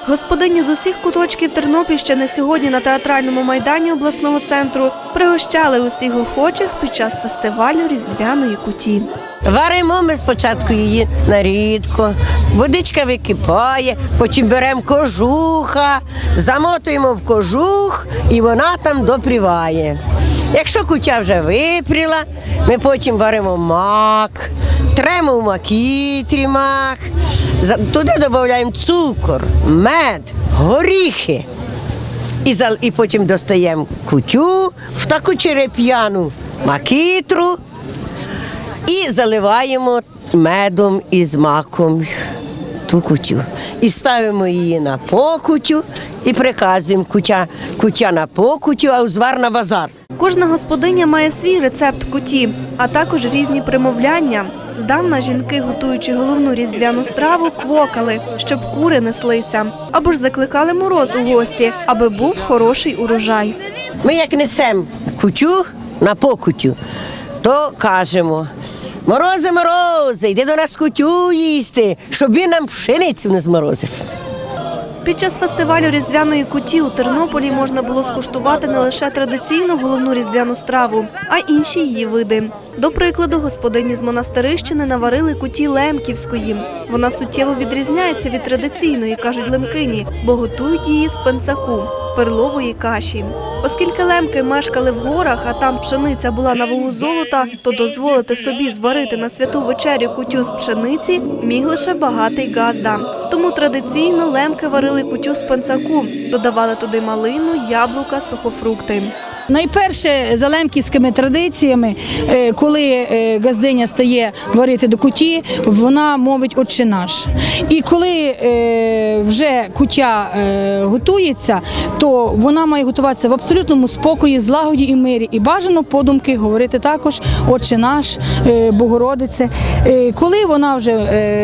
Господині з усіх куточків Тернопільщини сьогодні на театральному майдані обласного центру пригощали усіх охочих під час фестивалю різдвяної куті. Варимо ми спочатку її на рідко, водичка википає, потім беремо кожуха, замотуємо в кожух і вона там допріває. Якщо кутя вже випріла, ми потім варимо мак, тремо в макітрі мак, туди додаємо цукор, мед, горіхи. І потім достаємо кутю в таку череп'яну макітру і заливаємо медом із маком ту кутю. І ставимо її на покутю і приказуємо кутя на покутю, а узвар на базар. Кожна господиня має свій рецепт куті, а також різні примовляння. Здавна жінки, готуючи головну різдвяну страву, квокали, щоб кури неслися. Або ж закликали мороз у гості, аби був хороший урожай. Ми як несемо кутю на покутю, то кажемо: «Морозе, морозе, йди до нас кутю їсти, щоб він нам пшеницю не зморозив». Під час фестивалю різдвяної куті у Тернополі можна було скуштувати не лише традиційну головну різдвяну страву, а й інші її види. До прикладу, господині з Монастирищини наварили куті лемківської. Вона суттєво відрізняється від традиційної, кажуть лемкині, бо готують її з пенцаку – перлової каші. Оскільки лемки мешкали в горах, а там пшениця була на вагу золота, то дозволити собі зварити на святу вечерю кутю з пшениці міг лише багатий газда. Тому традиційно лемки варили кутю з пенцаку, додавали туди малину, яблука, сухофрукти. Найперше, за лемківськими традиціями, коли газдиня стає варити до куті, вона мовить «Отче наш». І коли вже кутя готується, то вона має готуватися в абсолютному спокої, злагоді і мирі. І бажано подумки говорити також «Отче наш», «Богородице». Коли вона вже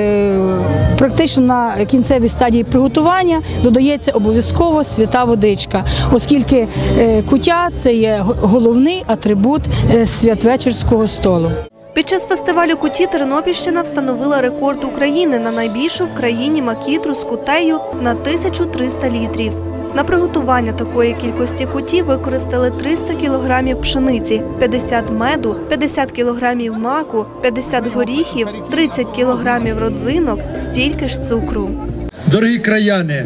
практично на кінцевій стадії приготування, додається обов'язково свята водичка, оскільки кутя – це є головний атрибут святвечірського столу. Під час фестивалю куті Тернопільщина встановила рекорд України на найбільшу в країні макітру з кутею на 1300 літрів. На приготування такої кількості куті використали 300 кілограмів пшениці, 50 меду, 50 кілограмів маку, 50 горіхів, 30 кілограмів родзинок, стільки ж цукру. Дорогі краяни,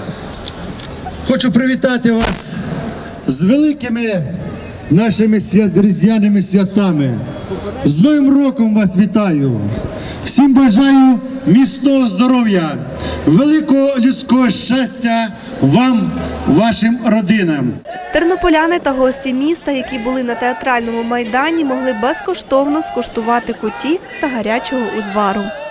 хочу привітати вас з великими нашими різдвяними святами. З Новим роком вас вітаю! Всім бажаю міцного здоров'я, великого людського щастя вам, вашим родинам. Тернополяни та гості міста, які були на театральному майдані, могли безкоштовно скуштувати куті та гарячого узвару.